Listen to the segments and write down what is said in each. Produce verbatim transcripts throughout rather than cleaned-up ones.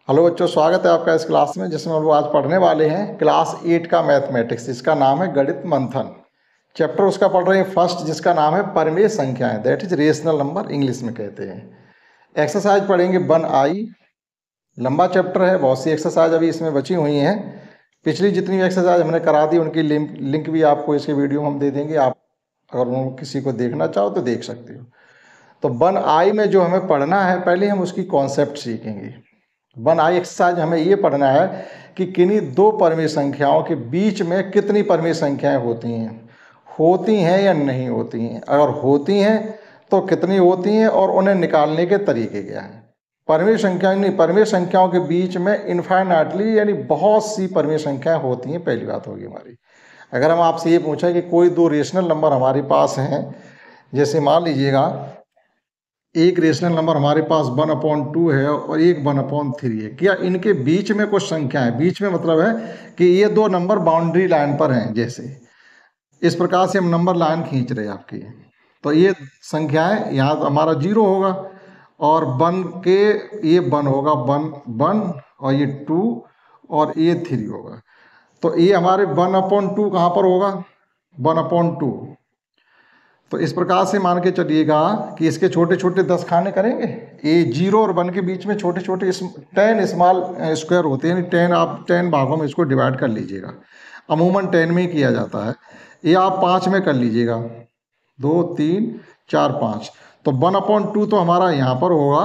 Hello बच्चों, स्वागत है आपका इस क्लास में जिसमें हम लोग आज पढ़ने वाले हैं क्लास एट का मैथमेटिक्स, जिसका नाम है गणित मंथन। चैप्टर उसका पढ़ रहे हैं फर्स्ट, जिसका नाम है परिमेय संख्याएं, that is rational number, English में कहते हैं। एक्सरसाइज पढ़ेंगे वन आई, लंबा चैप्टर है, बहुत सी एक्सरसाइज अभी इसमें बची हुई हैं। पिछली जितनी भी एक्सरसाइज हमने करा दी उनकी लिंक लिंक भी आपको इसके वीडियो में हम दे देंगे, आप अगर उन किसी को देखना चाहो तो देख सकते हो। तो वन आई में जो हमें पढ़ना है, पहले हम उसकी कॉन्सेप्ट सीखेंगे। वन आई एक्सरसाइज हमें ये पढ़ना है कि किन्हीं दो परिमेय संख्याओं के बीच में कितनी परिमेय संख्याएं होती हैं होती हैं या नहीं होती हैं, अगर होती हैं तो कितनी होती हैं और उन्हें निकालने के तरीके क्या हैं। परिमेय संख्या नहीं, परिमेय संख्याओं के बीच में इनफाइनाइटली यानी बहुत सी परिमेय संख्याएं होती हैं, पहली बात होगी हमारी। अगर हम आपसे ये पूछें कि कोई दो रेशनल नंबर हमारे पास हैं, जैसे मान लीजिएगा एक रेशनल नंबर हमारे पास वन अपॉन टू है और एक वन अपॉन थ्री है, क्या इनके बीच में कुछ संख्या है? बीच में मतलब है कि ये दो नंबर बाउंड्री लाइन पर हैं, जैसे इस प्रकार से हम नंबर लाइन खींच रहे हैं आपकी। तो ये संख्याएं, यहाँ तो हमारा जीरो होगा और वन के ये वन होगा, वन वन और ये टू और ये थ्री होगा। तो ये हमारे वन अपॉन टू कहाँ पर होगा? One upon two. तो इस प्रकार से मान के चलिएगा कि इसके छोटे छोटे दस खाने करेंगे। ये जीरो और वन के बीच में छोटे छोटे टेन स्मॉल स्क्वायर होते हैं, यानी टेन आप टेन भागों में इसको डिवाइड कर लीजिएगा। अमूमन टेन में ही किया जाता है, ये आप पाँच में कर लीजिएगा, दो तीन चार पाँच। तो वन अपॉन टू तो हमारा यहाँ पर होगा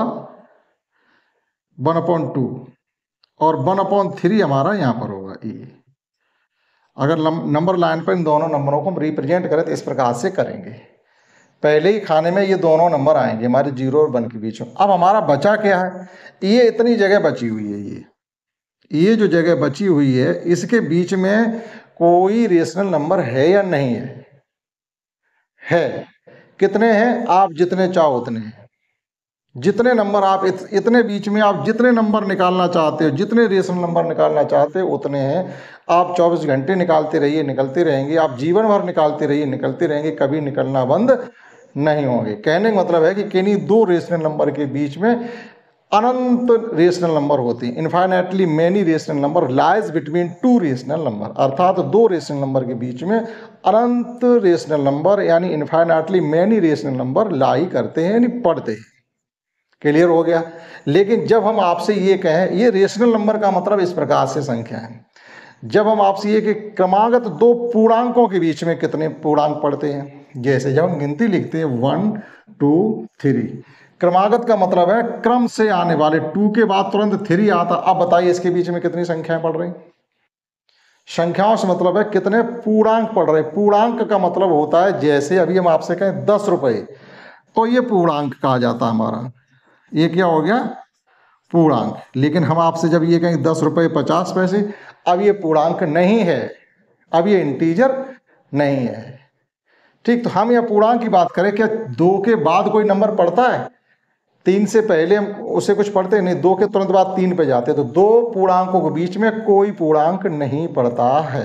वन अपॉन टू और वन अपॉन थ्री हमारा यहाँ पर होगा। ये अगर नंबर लाइन पर इन दोनों नंबरों को हम रिप्रेजेंट करें तो इस प्रकार से करेंगे। पहले ही खाने में ये दोनों नंबर आएंगे हमारे जीरो और वन के बीच में। अब हमारा बचा क्या है? ये इतनी जगह बची हुई है, ये ये जो जगह बची हुई है इसके बीच में कोई रेशनल नंबर है या नहीं है? है। कितने हैं? आप जितने चाहो उतने हैं। जितने नंबर आप इत, इतने बीच में आप जितने नंबर निकालना चाहते हो, जितने रेशनल नंबर निकालना चाहते हो उतने हैं। आप चौबीस घंटे निकालते रहिए, निकलते रहेंगे, आप जीवन भर निकालते रहिए, निकलते रहेंगे, कभी निकलना बंद नहीं होंगे। कहने का मतलब है कि किन्हीं दो रेशनल नंबर के बीच में अनंत रेशनल नंबर होते हैं। Infinitely many rational number lies between two rational number, अर्थात दो रेशनल नंबर के बीच में अनंत रेशनल नंबर यानी infinitely many rational number lie करते हैं, यानी पढ़ते हैं। क्लियर हो गया? लेकिन जब हम आपसे ये कहें, ये रेशनल नंबर का मतलब इस प्रकार से संख्या है। जब हम आपसे ये कि क्रमागत दो पूर्णांकों के बीच में कितने पूर्णांक पढ़ते हैं, जैसे जब हम गिनती लिखते हैं वन टू थ्री, क्रमागत का मतलब है क्रम से आने वाले, टू के बाद तुरंत थ्री आता। अब बताइए इसके बीच में कितनी संख्याएं पढ़ रही? संख्याओं से मतलब है कितने पूर्णांक पढ़ रहे। पूर्णांक का मतलब होता है, जैसे अभी हम आपसे कहें दस रुपए, तो ये पूर्णांक कहा जाता है हमारा। ये क्या हो गया? पूर्णांक। लेकिन हम आपसे जब ये कहें दस रुपये पचास पैसे, अब ये पूर्णांक नहीं है, अब ये इंटीजर नहीं है। ठीक, तो हम यहाँ पूर्णांक की बात करें, क्या दो के बाद कोई नंबर पढ़ता है? तीन से पहले हम उसे कुछ पढ़ते नहीं, दो के तुरंत बाद तीन पे जाते, तो दो पूर्णांकों के बीच में कोई पूर्णांक नहीं पढ़ता है।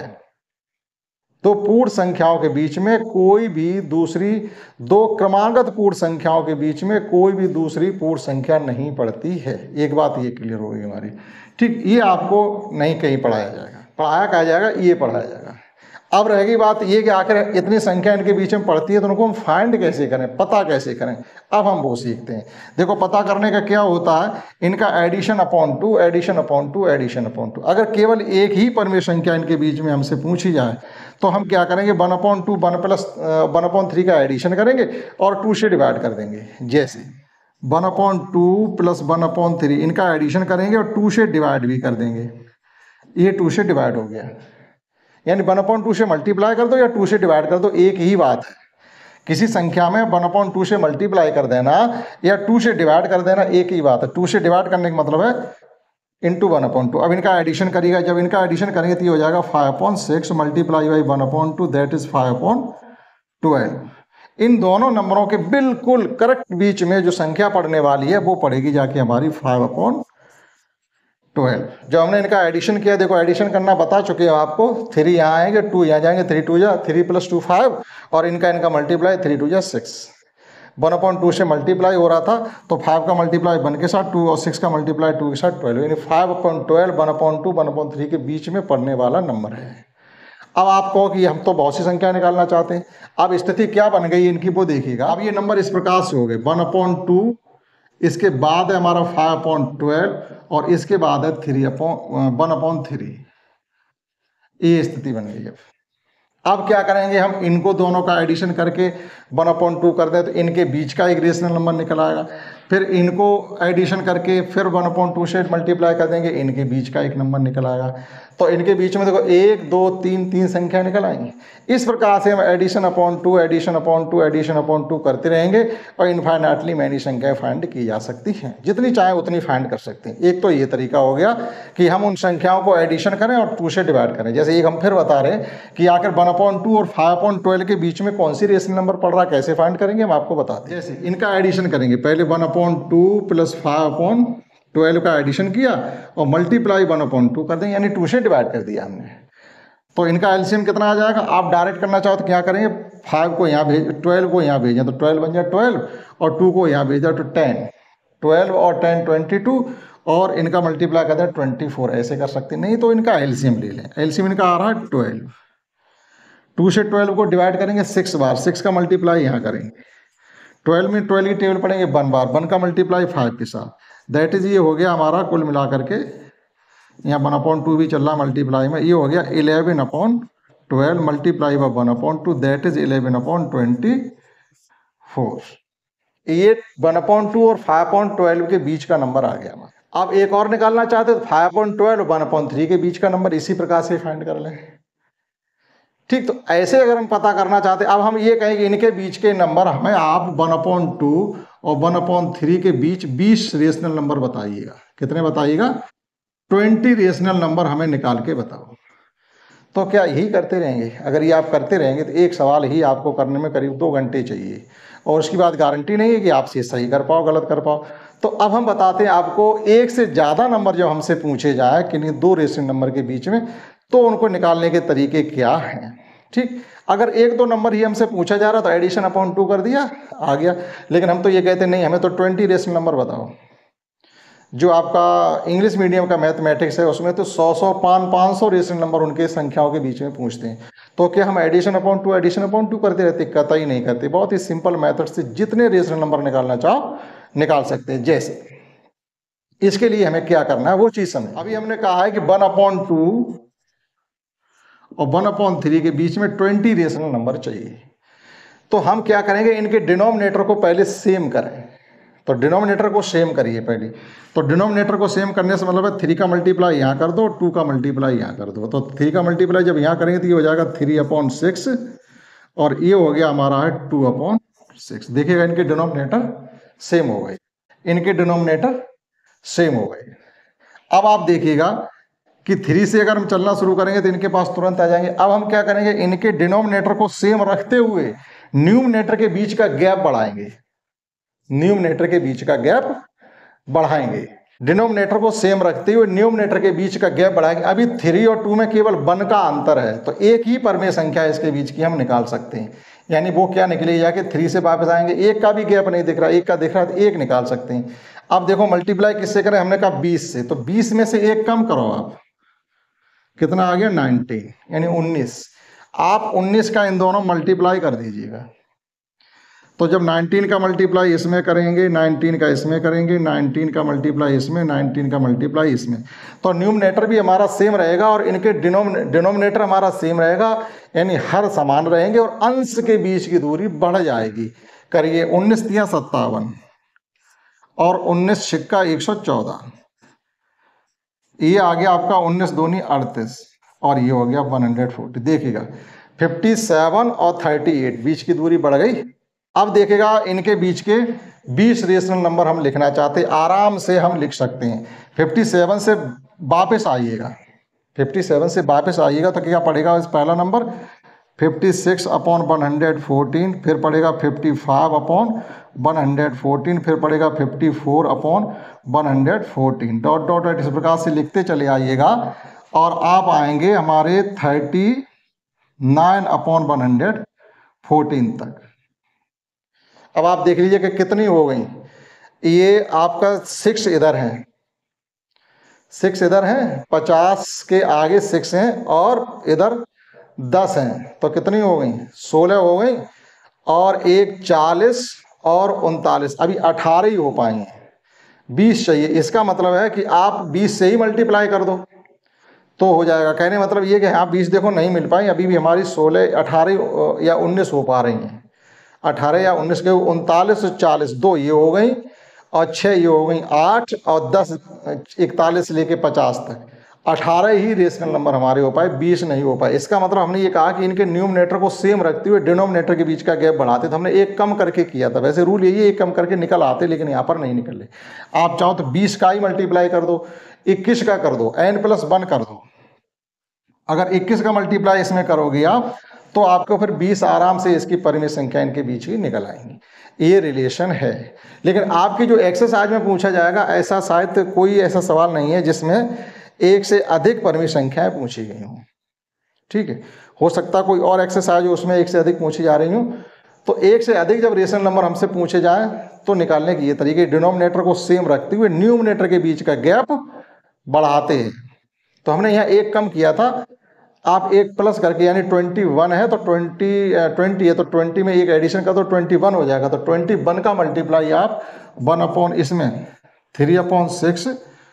दो पूर्ण संख्याओं के बीच में कोई भी दूसरी, दो क्रमागत पूर्ण संख्याओं के बीच में कोई भी दूसरी पूर्ण संख्या नहीं पढ़ती है। एक बात ये क्लियर होगी हमारी। ठीक, ये आपको नहीं कहीं पढ़ाया जाएगा, पढ़ाया कहा जाएगा, ये पढ़ाया जाएगा। अब रहेगी बात ये कि आखिर इतनी संख्या इनके बीच में पढ़ती है तो उनको हम फाइंड कैसे करें, पता कैसे करें। अब हम वो सीखते हैं। देखो, पता करने का क्या होता है, इनका addition upon two, addition upon two, addition upon two. अगर केवल एक ही परिमेय संख्या इनके बीच में हमसे पूछी जाए तो हम क्या करेंगे, one upon two, one plus one upon three का एडिशन करेंगे और टू से डिवाइड कर देंगे। जैसे one upon two plus one upon three, इनका एडिशन करेंगे और टू से डिवाइड भी कर देंगे। ये टू से डिवाइड हो गया, यानी वन अपॉन टू से मल्टीप्लाई कर दो या टू से डिवाइड कर दो, एक ही बात है। किसी संख्या में वन अपॉन टू से मल्टीप्लाई कर देना या टू से डिवाइड कर देना, एक ही बात है। टू से डिवाइड करने का मतलब है इंटू वन अपॉन टू। अब इनका एडिशन करिएगा, जब इनका एडिशन करेंगे तो ये हो जाएगा five upon six multiply by one upon two, that is five upon twelve. इन दोनों नंबरों के बिल्कुल करेक्ट बीच में जो संख्या पढ़ने वाली है वो पढ़ेगी जाके हमारी फाइव अपॉन ट्वेल्व। जब हमने इनका एडिशन किया, देखो एडिशन करना बता चुके हैं आपको, थ्री यहाँ आएंगे, टू यहाँ जाएंगे, थ्री टू जा थ्री प्लस टू फाइव, और इनका इनका मल्टीप्लाई थ्री टू जा सिक्स। वन अपॉइंट टू से मल्टीप्लाई हो रहा था, तो फाइव का मल्टीप्लाई वन के साथ टू और सिक्स का मल्टीप्लाई टू के साथ ट्वेल्व, यानी five upon twelve one upon two one upon three के बीच में पढ़ने वाला नंबर है। अब आप कहो कि हम तो बहुत सी संख्या निकालना चाहते हैं, अब स्थिति क्या बन गई इनकी वो देखिएगा। अब ये नंबर इस प्रकार से हो गए वन अपॉइंट टू, इसके बाद है हमारा फाइव अपॉइंट ट्वेल्व और इसके बाद है three upon one upon three, ये स्थिति बन गई। अब अब क्या करेंगे हम, इनको दोनों का एडिशन करके वन अपॉइंट टू कर दें तो इनके बीच का एक रेशनल नंबर निकल आएगा, फिर इनको एडिशन करके फिर वन अपॉइंट टू से मल्टीप्लाई कर देंगे, इनके बीच का एक नंबर निकल आएगा। तो इनके बीच में देखो एक दो तीन तीन संख्या निकल आएंगी। इस प्रकार से हम addition upon two addition upon two addition upon two करते रहेंगे और इनफाइनाइटली मैनी संख्याएं फाइंड की जा सकती हैं, जितनी चाहे उतनी फाइंड कर सकते हैं। एक तो ये तरीका हो गया कि हम उन संख्याओं को एडिशन करें और टू से डिवाइड करें। जैसे एक हम फिर बता रहे हैं कि आखिर वन अपॉन टू और फाइव अपॉन ट्वेल्व के बीच में कौन सी रेशनल नंबर पड़ रहा है, कैसे फाइंड करेंगे हम आपको बताते हैं। जैसे इनका एडिशन करेंगे, पहले one upon two plus five upon twelve का एडिशन किया और मल्टीप्लाई वन अपॉन टू कर देंगे, यानी टू से डिवाइड कर दिया हमने। तो इनका एलसीएम कितना आ जाएगा, आप डायरेक्ट करना चाहो तो क्या करेंगे, फाइव को यहाँ भेज ट्वेल्व को यहाँ भेजें तो ट्वेल्व बन जाए ट्वेल्व और टू को यहाँ भेजा तो टेन, ट्वेल्व और टेन ट्वेंटी टू और इनका मल्टीप्लाई कर दें ट्वेंटी फोर, ऐसे कर सकते नहीं तो इनका एलसीएम ले लें। एलसीएम इनका आ रहा है ट्वेल्व, टू से ट्वेल्व को डिवाइड करेंगे सिक्स बार, सिक्स का मल्टीप्लाई यहाँ करेंगे, ट्वेल्व में ट्वेल्व की टेबल पढ़ेंगे वन बार, वन का मल्टीप्लाई फाइव के साथ, दैट इज ये हो गया हमारा कुल मिला करके, यहाँ वन अपॉन टू भी चल रहा मल्टीप्लाई में, ये हो गया eleven upon twelve multiply by one upon two, that is eleven upon twenty four. ये वन अपॉन टू और फाइव अपॉन ट्वेल्व के बीच का नंबर आ गया। अब एक और निकालना चाहते तो five upon twelve one upon three के बीच का नंबर इसी प्रकार से फाइंड कर लें। ठीक, तो ऐसे अगर हम पता करना चाहते, अब हम ये कहें कि इनके बीच के नंबर हमें आप वन अपॉन टू और वन अपॉन थ्री के बीच बीस रेशनल नंबर बताइएगा। कितने बताइएगा, ट्वेंटी रेशनल नंबर हमें निकाल के बताओ। तो क्या यही करते रहेंगे, अगर ये आप करते रहेंगे तो एक सवाल ही आपको करने में करीब दो घंटे चाहिए और उसकी बात गारंटी नहीं है कि आप से सही कर पाओ गलत कर पाओ। तो अब हम बताते हैं आपको, एक से ज़्यादा नंबर जब हमसे पूछे जाए कि नहीं दो रेशनल नंबर के बीच में, तो उनको निकालने के तरीके क्या हैं। ठीक, अगर एक दो नंबर ही हमसे पूछा जा रहा तो एडिशन अपॉन टू कर दिया, आ गया। लेकिन हम तो ये कहते नहीं, हमें तो ट्वेंटी रेशनल नंबर बताओ। जो आपका इंग्लिश मीडियम का मैथमेटिक्स है उसमें तो सौ सौ पाँच पाँच सौ रेशनल नंबर उनके संख्याओं के बीच में पूछते हैं। तो क्या हम addition upon two addition upon two करते रहते, कतई नहीं करते। बहुत ही सिंपल मेथड से जितने रेशनल नंबर निकालना चाहो निकाल सकते हैं। जैसे इसके लिए हमें क्या करना है वो चीज़ समझ। अभी हमने कहा है कि वन अपॉन टू और वन अपॉन थ्री के बीच में ट्वेंटी रेशनल नंबर चाहिए। तो हम क्या करेंगे, इनके डिनोमिनेटर को पहले सेम करें। तो डिनोमिनेटर को सेम करिए पहले। तो डिनोमिनेटर को सेम करने से मतलब है थ्री का मल्टीप्लाई यहाँ कर दो, टू का मल्टीप्लाई यहाँ कर दो। तो थ्री का मल्टीप्लाई जब यहाँ करेंगे तो ये हो जाएगा थ्री अपॉन सिक्स और ये हो गया हमारा है टू अपॉन सिक्स। देखिएगा इनके डिनोमिनेटर सेम हो गए, इनके डिनोमिनेटर सेम हो गए। अब आप देखिएगा कि थ्री से अगर हम चलना शुरू करेंगे तो इनके पास तुरंत आ जाएंगे। अब हम क्या करेंगे, इनके डिनोमिनेटर को सेम रखते हुए न्यूमरेटर के बीच का गैप बढ़ाएंगे, न्यूमरेटर के बीच का गैप बढ़ाएंगे। डिनोमिनेटर को सेम रखते हुए न्यूमरेटर के बीच का गैप बढ़ाएंगे। अभी थ्री और टू में केवल वन का अंतर है, तो एक ही परमेय संख्या इसके बीच की हम निकाल सकते हैं। यानी वो क्या निकलेगी, जाके थ्री से वापस आएंगे, एक का भी गैप नहीं दिख रहा, एक का दिख रहा है तो एक निकाल सकते हैं। अब देखो मल्टीप्लाई किससे करें, हमने कहा बीस से, तो बीस में से एक कम करो आप, कितना आ गया नाइनटीन, यानी उन्नीस। आप उन्नीस का इन दोनों मल्टीप्लाई कर दीजिएगा। तो जब नाइनटीन का मल्टीप्लाई इसमें करेंगे, नाइनटीन का इसमें करेंगे, नाइनटीन का मल्टीप्लाई इसमें, नाइनटीन का मल्टीप्लाई इसमें, तो न्यूमरेटर भी हमारा सेम रहेगा और इनके डिनोमिनेटर हमारा सेम रहेगा, यानी हर समान रहेंगे और अंश के बीच की दूरी बढ़ जाएगी। करिए, उन्नीस तिया सत्तावन और उन्नीस छिक्का एक सौ चौदह, ये आ गया आपका उन्नीस दूनी अड़तीस और ये हो गया वन हंड्रेड फोर्टी। देखिएगा फिफ्टी सेवन और थर्टी एट बीच की दूरी बढ़ गई। अब देखिएगा इनके बीच के बीस रेशनल नंबर हम लिखना चाहते, आराम से हम लिख सकते हैं। फिफ्टी सेवन से वापस आइएगा, फिफ्टी सेवन से वापस आइएगा तो क्या पड़ेगा, इस पहला number fifty six upon one hundred fourteen, फिर पड़ेगा fifty five upon one hundred fourteen, फिर पड़ेगा fifty four upon one hundred fourteen, dot dot dot इस प्रकार से लिखते चले आइएगा और आप आएंगे हमारे thirty nine upon one hundred fourteen तक। अब आप देख लीजिए कि कितनी हो गई। ये आपका सिक्स इधर है, सिक्स इधर है, पचास के आगे सिक्स हैं और इधर दस हैं, तो कितनी हो गई? सोलह हो गई। और एक चालीस और उनतालीस, अभी अठारह ही हो पाएंगे, बीस चाहिए। इसका मतलब है कि आप बीस से ही मल्टीप्लाई कर दो तो हो जाएगा। कहने मतलब ये कि हाँ बीस देखो नहीं मिल पाई, अभी भी हमारी सोलह अठारह या उन्नीस हो पा रही हैं, अठारह या उन्नीस के उनतालीस चालीस दो ये हो गई, और छः ये हो गई आठ, और दस इकतालीस लेके पचास तक अठारह ही रेशनल नंबर हमारे हो पाए, बीस नहीं हो पाए। इसका मतलब हमने ये कहा कि इनके न्यूमरेटर को सेम रखते हुए डिनोमिनेटर के बीच का गैप बढ़ाते, तो हमने एक कम करके किया था। वैसे रूल यही है एक कम करके निकल आते, लेकिन यहाँ पर नहीं निकले। आप चाहो तो बीस का ही मल्टीप्लाई कर दो, इक्कीस का कर दो, एन प्लस वन कर दो। अगर इक्कीस का मल्टीप्लाई इसमें करोगे आप तो आपको फिर बीस आराम से इसकी परिमित संख्या इनके बीच की निकल आएंगी। ये रिलेशन है। लेकिन आपकी जो एक्सरसाइज में पूछा जाएगा, ऐसा शायद कोई ऐसा सवाल नहीं है जिसमें एक से अधिक परिमित संख्याएं पूछी गई हों। ठीक है, हो सकता कोई और एक्सरसाइज हो उसमें एक से अधिक पूछी जा रही हूँ। तो एक से अधिक जब रेशनल नंबर हमसे पूछे जाए तो निकालने के ये तरीके, डिनोमिनेटर को सेम रखते हुए न्यूमरेटर के बीच का गैप बढ़ाते हैं। तो हमने यहाँ एक कम किया था, आप एक प्लस करके, यानी ट्वेंटी वन है तो ट्वेंटी ट्वेंटी है तो ट्वेंटी में एक एडिशन कर दो, ट्वेंटी वन हो जाएगा। तो ट्वेंटी वन का मल्टीप्लाई आप वन अपॉन इसमें थ्री अपॉन सिक्स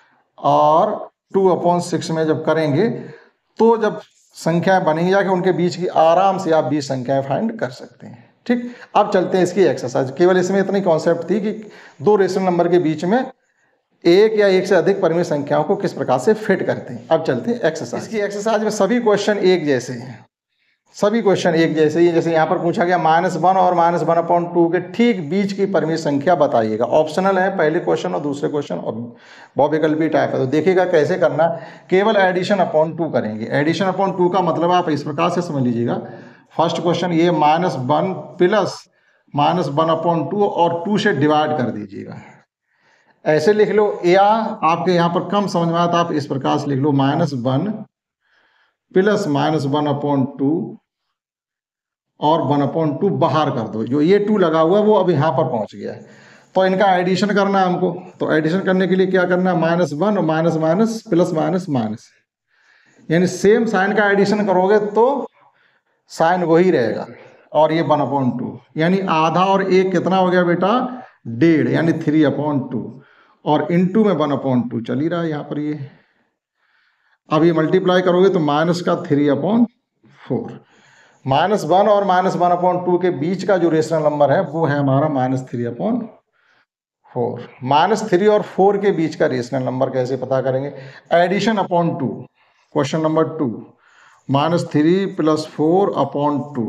और टू अपॉन सिक्स में जब करेंगे तो जब संख्याएं बनेंगी जाके उनके बीच की आराम से आप बीस संख्याएं फाइंड कर सकते हैं। ठीक, अब चलते हैं इसकी एक्सरसाइज। केवल इसमें इतनी कॉन्सेप्ट थी कि दो रेशनल नंबर के बीच में एक या एक से अधिक परिमित संख्याओं को किस प्रकार से फिट करते हैं। अब चलते हैं एक्सरसाइज। इसकी एक्सरसाइज में सभी क्वेश्चन एक जैसे हैं, सभी क्वेश्चन एक जैसे ही। जैसे यहाँ पर पूछा गया माइनस वन और माइनस वन अपॉइंट टू के ठीक बीच की परिमित संख्या बताइएगा। ऑप्शनल है पहले क्वेश्चन और दूसरे क्वेश्चन, और बहुविकल्पी टाइप है। तो देखिएगा कैसे करना, केवल एडिशन अपॉन टू करेंगे। एडिशन अपॉन टू का मतलब आप इस प्रकार से समझ लीजिएगा। फर्स्ट क्वेश्चन ये minus one plus minus one upon two और टू से डिवाइड कर दीजिएगा, ऐसे लिख लो। या आपके यहाँ पर कम समझ में आता आप इस प्रकार से लिख लो, minus one plus minus one upon two और वन अपॉन टू बाहर कर दो। जो ये टू लगा हुआ है वो अब यहाँ पर पहुँच गया है, तो इनका एडिशन करना है हमको। तो एडिशन करने के लिए क्या करना है, माइनस वन और minus minus plus minus minus, यानी सेम साइन का एडिशन करोगे तो साइन वही रहेगा। और ये वन अपॉन टू, यानी आधा और एक कितना हो गया बेटा, डेढ़, यानी थ्री अपॉन टू, और इनटू में वन अपॉन टू चल ही रहा है यहाँ पर। ये अब ये मल्टीप्लाई करोगे तो माइनस का three upon four, minus one और माइनस वन अपॉन टू के बीच का जो रेशनल नंबर है वो है हमारा minus three upon four. Minus three और फोर के बीच का रेशनल नंबर कैसे पता करेंगे, addition upon two. Question number two, minus three plus four upon two,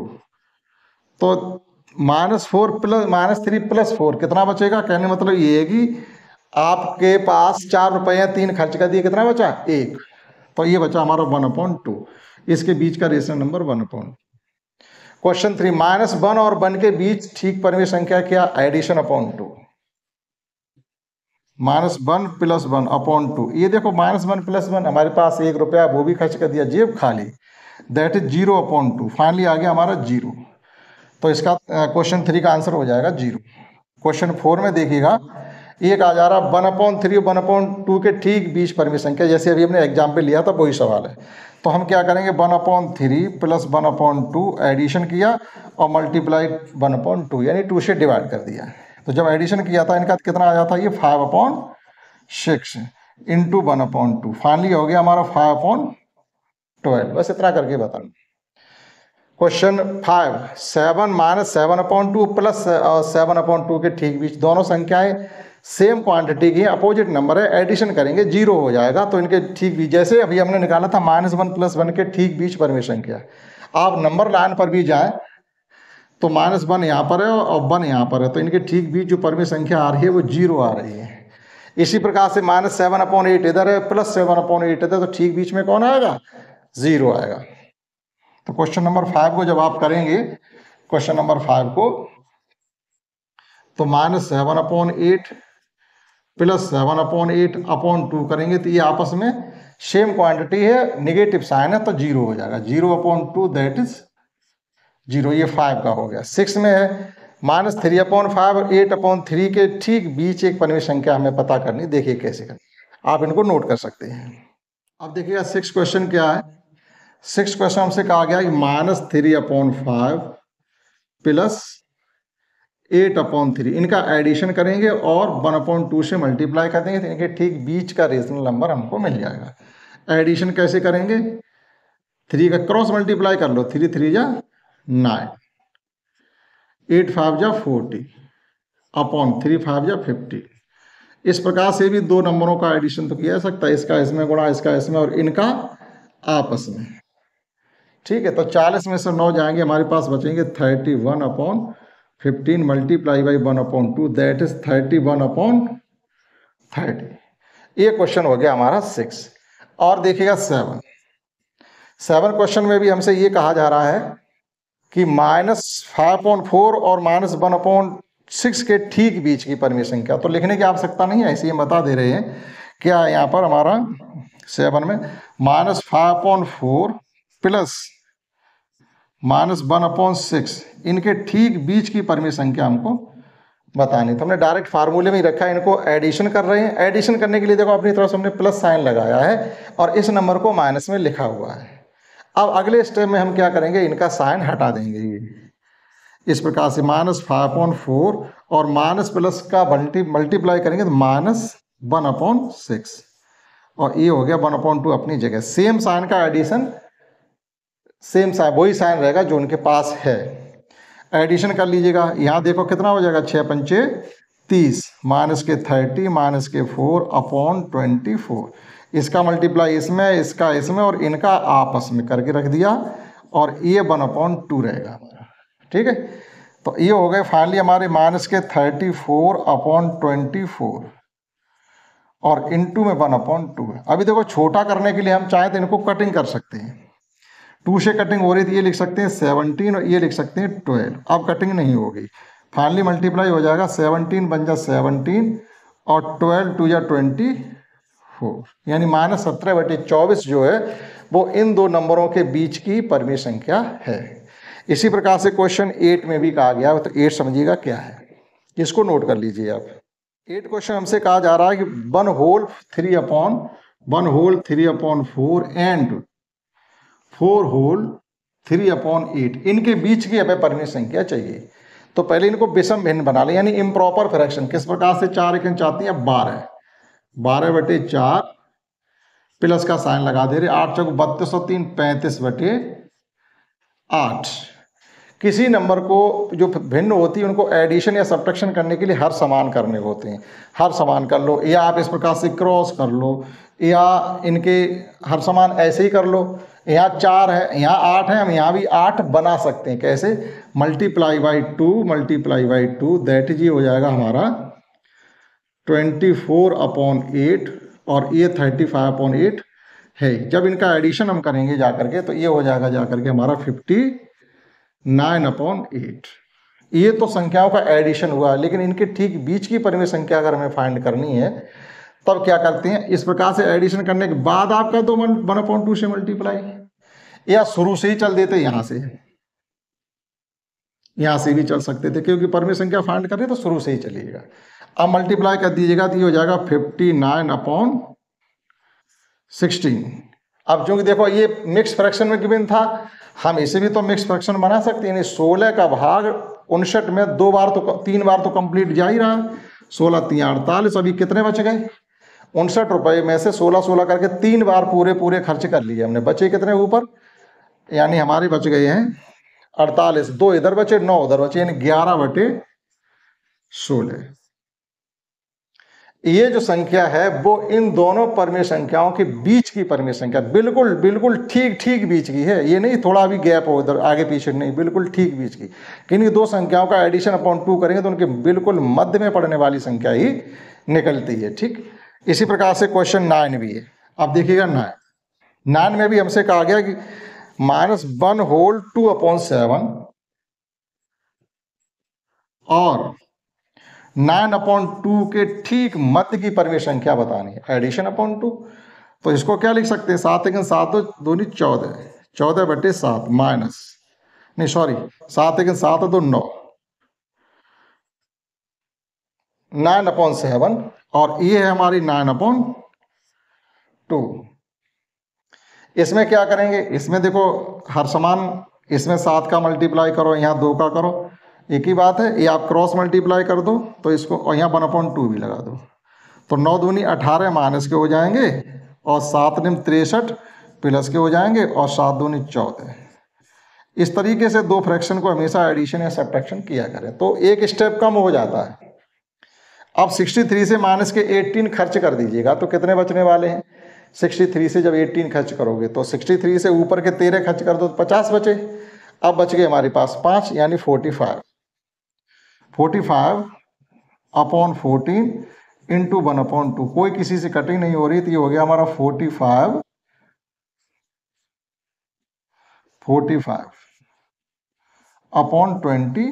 तो minus four plus minus three plus four कितना बचेगा। कहने मतलब ये है कि आपके पास चार रुपये तीन खर्च कर दिए, कितना बचा, एक, तो ये बचा हमारा वन अपॉन टू। इसके बीच का rational number one upon. Question three, minus one और वन के बीच ठीक परिमित संख्या क्या, addition upon two. Minus one plus one upon two, ये देखो माइनस वन प्लस वन, हमारे पास एक रुपया वो भी खर्च कर दिया, जेब खाली, that is zero upon two. Finally आ गया हमारा जीरो, तो इसका क्वेश्चन थ्री का आंसर हो जाएगा जीरो। क्वेश्चन फोर में देखिएगा, एक आ जा रहा one upon three one upon two के ठीक बीच परिमित संख्या, जैसे अभी हमने एग्जाम्पल लिया था वही सवाल है। तो हम क्या करेंगे, one upon three plus one upon two addition किया और मल्टीप्लाई वन अपॉन टू, यानी टू से डिवाइड कर दिया। तो जब एडिशन किया था इनका कितना आ जाता है, ये five upon six into one upon two, finally हो गया हमारा फाइव अपॉन ट्वेल्व। बस इतना करके बताना। Question five, seven minus seven upon two plus seven upon two के ठीक बीच, दोनों संख्याएं सेम क्वांटिटी की, अपोजिट नंबर है, एडिशन करेंगे जीरो हो जाएगा। तो इनके ठीक बीच, जैसे अभी हमने निकाला था माइनस वन प्लस वन के ठीक बीच परिमित संख्या, आप नंबर लाइन पर भी जाए तो माइनस वन यहाँ पर है और वन यहाँ पर है, तो इनके ठीक बीच जो परिमित संख्या आ रही है वो जीरो आ रही है। इसी प्रकार से माइनस सेवन अपॉन एट इधर है, प्लस सेवन अपॉन एट इधर, तो ठीक बीच में कौन आएगा, जीरो आएगा। तो क्वेश्चन नंबर फाइव को जब आप करेंगे, क्वेश्चन नंबर फाइव को, तो minus seven upon eight plus seven upon eight upon two करेंगे तो ये आपस में सेम क्वांटिटी है, निगेटिव साइन है, तो जीरो हो जाएगा। Zero upon two that is zero, ये फाइव का हो गया। सिक्स में है माइनस थ्री अपॉन फाइव और एट अपॉन थ्री के ठीक बीच एक परिमेय संख्या हमें पता करनी। देखिए कैसे करनी, आप इनको नोट कर सकते हैं। अब देखिएगा सिक्स क्वेश्चन क्या है। सिक्स क्वेश्चन हमसे कहा गया कि minus three upon five plus eight upon three, इनका एडिशन करेंगे और वन अपॉन टू से मल्टीप्लाई कर देंगे तो इनके ठीक बीच का रेशनल नंबर हमको मिल जाएगा। एडिशन कैसे करेंगे, थ्री का क्रॉस मल्टीप्लाई कर लो, थ्री थ्री जा नाइन, एट फाइव जा फोर्टी अपॉन थ्री फाइव जा फिफ्टी। इस प्रकार से भी दो नंबरों का एडिशन तो किया जा सकता है, इसका इसमें गुणा इसका इसमें और इनका आपस में। ठीक है, तो चालीस में से नौ जाएंगे, हमारे पास बचेंगे thirty one upon fifteen multiply by one upon two, that is thirty one upon thirty. ये क्वेश्चन हो गया हमारा सिक्स। और देखिएगा सेवन। सेवन क्वेश्चन में भी हमसे ये कहा जा रहा है कि माइनस फाइव अपॉन फोर और माइनस वन अपॉन सिक्स के ठीक बीच की परिमेय संख्या। तो लिखने की आवश्यकता नहीं है, ऐसे ही बता दे रहे हैं। क्या यहाँ पर हमारा सेवन में minus five upon four plus minus one upon six, इनके ठीक बीच की परिमेय संख्या हमको बतानी। तो हमने डायरेक्ट फार्मूले में ही रखा है, इनको एडिशन कर रहे हैं। एडिशन करने के लिए देखो अपनी तरफ से हमने प्लस साइन लगाया है और इस नंबर को माइनस में लिखा हुआ है। अब अगले स्टेप में हम क्या करेंगे, इनका साइन हटा देंगे। ये इस प्रकार से माइनस फाइव अपॉन फोर और माइनस प्लस का मल्टी मल्टीप्लाई करेंगे तो माइनस वन अपॉन सिक्स, और ये हो गया वन अपॉन टू अपनी जगह। सेम साइन का एडिशन, सेम साइन वही साइन रहेगा जो उनके पास है। एडिशन कर लीजिएगा, यहाँ देखो कितना हो जाएगा, छः पंचे तीस, माइनस के थर्टी माइनस के फोर अपॉन ट्वेंटी फोर, इसका मल्टीप्लाई इसमें इसका इसमें और इनका आपस में करके रख दिया, और ये वन अपॉन टू रहेगा हमारा। ठीक है, तो ये हो गए फाइनली हमारे माइनस के thirty four upon twenty four और इनटू में वन अपॉन टू है। अभी देखो छोटा करने के लिए हम चाहें तो इनको कटिंग कर सकते हैं, टू से कटिंग हो रही थी, ये लिख सकते हैं सेवनटीन और ये लिख सकते हैं ट्वेल्व। अब कटिंग नहीं होगी, फाइनली मल्टीप्लाई हो जाएगा, सेवनटीन बन जा सेवनटीन और ट्वेल्व टू या ट्वेंटी फोर, यानी माइनस सत्रह बटे चौबीस जो है वो इन दो नंबरों के बीच की परिमेय संख्या है। इसी प्रकार से क्वेश्चन एट में भी कहा गया, तो एट समझिएगा क्या है, इसको नोट कर लीजिए आप। एट क्वेश्चन हमसे कहा जा रहा है कि one whole three upon one whole three upon four and four whole three upon eight, इनके बीच की हमें परिमेय संख्या चाहिए। तो पहले इनको विषम भिन्न बना लें, यानी इम्प्रॉपर फ्रैक्शन। किस प्रकार से, चार एक चाहती है बारह, बारह बटे चार प्लस का साइन लगा दे रहे, आठ चौक बत्तीस और तीन पैंतीस बटे आठ। किसी नंबर को जो भिन्न होती है उनको एडिशन या सब्ट्रैक्शन करने के लिए हर समान करने होते हैं। हर समान कर लो, या आप इस प्रकार से क्रॉस कर लो, या इनके हर समान ऐसे ही कर लो। यहाँ चार है, यहाँ आठ है, हम यहाँ भी आठ बना सकते हैं। कैसे, multiply by two multiply by two, that is ये हो जाएगा हमारा ट्वेंटी फोर अपॉन एट और ये थर्टी फाइव अपॉन एट है। जब इनका एडिशन हम करेंगे जा करके तो ये हो जाएगा जा करके हमारा फिफ्टी नाइन अपॉन एट। ये तो संख्याओं का एडिशन हुआ, लेकिन इनके ठीक बीच की परिमेय संख्या अगर हमें फाइंड करनी है तब क्या करते हैं, इस प्रकार से एडिशन करने के बाद आपका दो वन अपॉन टू से मल्टीप्लाई, या शुरू से ही चल देते, यहां से यहां से भी चल सकते थे, क्योंकि परिमेय संख्या फाइंड कर रहे तो शुरू से ही चलिएगा। अब मल्टीप्लाई कर दीजिएगा तो ये हो जाएगा फिफ्टी नाइन अपॉन सिक्सटीन। अब चूंकि देखो ये मिक्स फ्रैक्शन में गिवन था, हम इसे भी तो मिक्स फ्रैक्शन बना सकते हैं। सोलह का भाग उनसठ में दो बार तो तीन बार तो कंप्लीट जा ही रहा, सोलह तीन अड़तालीस। अभी कितने बच गए, उनसठ रुपए में से सोलह सोलह करके तीन बार पूरे पूरे खर्च कर लिए हमने, बचे कितने ऊपर, यानी हमारे बच गए हैं अड़तालीस, दो इधर बचे नौ उधर बचे, यानी ग्यारह बटे सोलह। ये जो संख्या है वो इन दोनों परिमेय संख्याओं के बीच की परिमेय संख्या, बिल्कुल बिल्कुल ठीक ठीक बीच की है। ये नहीं थोड़ा भी गैप हो उधर आगे पीछे, नहीं, बिल्कुल ठीक बीच की। किन्हीं दो संख्याओं का एडिशन अपॉन टू करेंगे तो उनके बिल्कुल मध्य में पड़ने वाली संख्या ही निकलती है। ठीक, इसी प्रकार से क्वेश्चन नाइन भी है। अब देखिएगा नाइन नाइन में भी हमसे कहा गया कि minus one whole two upon seven और नाइन अपॉन टू के ठीक मध्य की परिमेय संख्या बतानी है, एडिशन अपॉन टू। तो इसको क्या लिख सकते हैं, सात एक सात दो दोनों चौदह, चौदह बटे सात माइनस, नहीं सॉरी सात एक सात दो नौ, नाइन अपॉन सेवन और ये है हमारी नाइन अपॉन टू। इसमें क्या करेंगे, इसमें देखो हर समान, इसमें सात का मल्टीप्लाई करो, यहाँ दो का करो, एक ही बात है। ये आप क्रॉस मल्टीप्लाई कर दो तो इसको, और यहाँ वन अपॉन टू भी लगा दो, तो नौ दूनी अठारह माइनस के हो जाएंगे और सात निम तिरसठ प्लस के हो जाएंगे और सात दूनी चौदह। इस तरीके से दो फ्रैक्शन को हमेशा एडिशन या सब्ट्रैक्शन किया करें तो एक स्टेप कम हो जाता है। अब तिरसठ से माइनस के अठारह खर्च कर दीजिएगा तो कितने बचने वाले हैं, तिरसठ से जब अठारह खर्च करोगे तो तिरसठ से ऊपर के तेरह खर्च कर दो तो पचास बचे। अब बच गए हमारे पास पाँच यानी पैंतालीस। पैंतालीस upon fourteen into one upon two, कोई किसी से कटिंग नहीं हो रही, तो ये हो गया हमारा forty five forty five upon twenty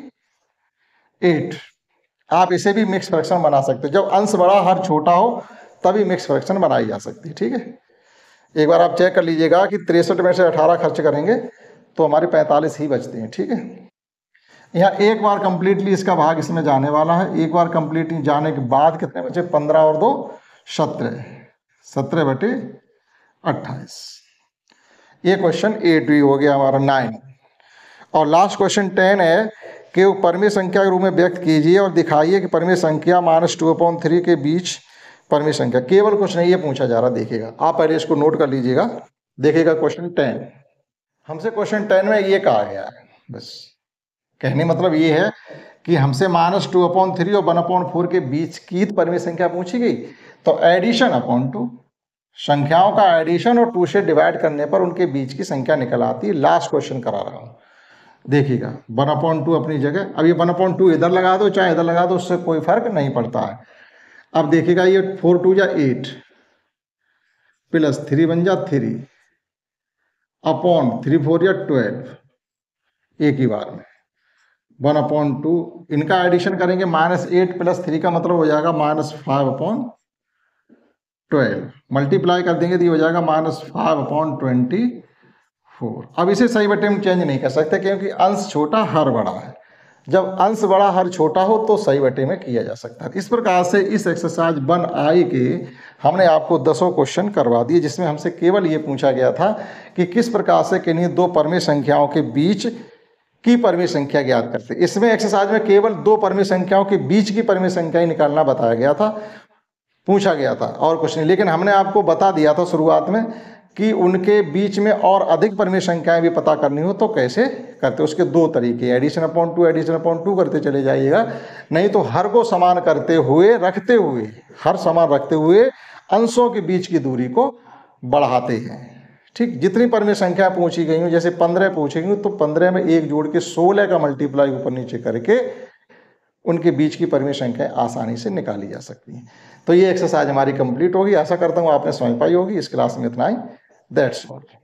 eight. आप इसे भी मिक्स फ्रैक्शन बना सकते हो, जब अंश बड़ा हर छोटा हो तभी मिक्स फ्रैक्शन बनाई जा सकती है। ठीक है, एक बार आप चेक कर लीजिएगा कि तिरसठ में से अठारह खर्च करेंगे तो हमारे पैंतालीस ही बचते हैं। ठीक है, यहाँ एक बार कंप्लीटली इसका भाग इसमें जाने वाला है, एक बार कंप्लीटली जाने के बाद कितने बचे, पंद्रह और दो सत्रह, सत्रह बटे अट्ठाईस। ये क्वेश्चन एट भी हो गया हमारा नाइन। और लास्ट क्वेश्चन टेन है कि वो परमेय संख्या के रूप में व्यक्त कीजिए और दिखाइए कि परमेय संख्या माइनस टू अपॉन थ्री के बीच परमेय संख्या। केवल कुछ नहीं ये पूछा जा रहा, देखिएगा आप पहले इसको नोट कर लीजिएगा। देखिएगा क्वेश्चन टेन, हमसे क्वेश्चन टेन में ये कहा गया है, बस कहने मतलब ये है कि हमसे माइनस टू अपॉन थ्री और वन अपॉन फोर के बीच की परमेय संख्या पूछी गई, तो एडिशन अपॉन टू, संख्याओं का एडिशन और टू से डिवाइड करने पर उनके बीच की संख्या निकल आती है। लास्ट क्वेश्चन करा रहा हूँ, देखिएगा वन अपॉन टू अपनी जगह, अब ये वन अपॉन टू इधर लगा दो चाहे इधर लगा दो, उससे कोई फर्क नहीं पड़ता है। अब देखिएगा ये फोर टू जा एट प्लस थ्री बन जा थ्री अपॉन थ्री फोर या ट्वेल्व, एक ही बार में वन अपॉन टू, इनका एडिशन करेंगे माइनस एट प्लस थ्री का मतलब हो जाएगा minus five upon twelve, multiply कर देंगे तो ये हो जाएगा minus five upon twenty four. अब इसे सही बटे में चेंज नहीं कर सकते क्योंकि अंश छोटा हर बड़ा है, जब अंश बड़ा हर छोटा हो तो सही बटे में किया जा सकता है। इस प्रकार से इस एक्सरसाइज वन आई के हमने आपको दसों क्वेश्चन करवा दिए, जिसमें हमसे केवल ये पूछा गया था कि किस प्रकार से किन्हीं दो परमेय संख्याओं के बीच की परमेय संख्या ज्ञात करते। इसमें एक्सरसाइज में केवल दो परमेय संख्याओं के बीच की परमेय संख्या ही निकालना बताया गया था, पूछा गया था और कुछ नहीं। लेकिन हमने आपको बता दिया था शुरुआत में कि उनके बीच में और अधिक परमेय संख्याएं भी पता करनी हो तो कैसे करते, उसके दो तरीके, addition upon two, addition upon two करते चले जाइएगा, नहीं तो हर को समान करते हुए रखते हुए हर समान रखते हुए अंशों के बीच की दूरी को बढ़ाते हैं। ठीक, जितनी परमेय संख्या पूछी गई हो, जैसे पंद्रह पूछी गई तो पंद्रह में एक जोड़ के सोलह का मल्टीप्लाई ऊपर नीचे करके उनके बीच की परमेय संख्या आसानी से निकाली जा सकती है। तो ये एक्सरसाइज हमारी कंप्लीट होगी, आशा करता हूँ आपने समझ पाई होगी। इस क्लास में इतना ही, दैट्स ऑल।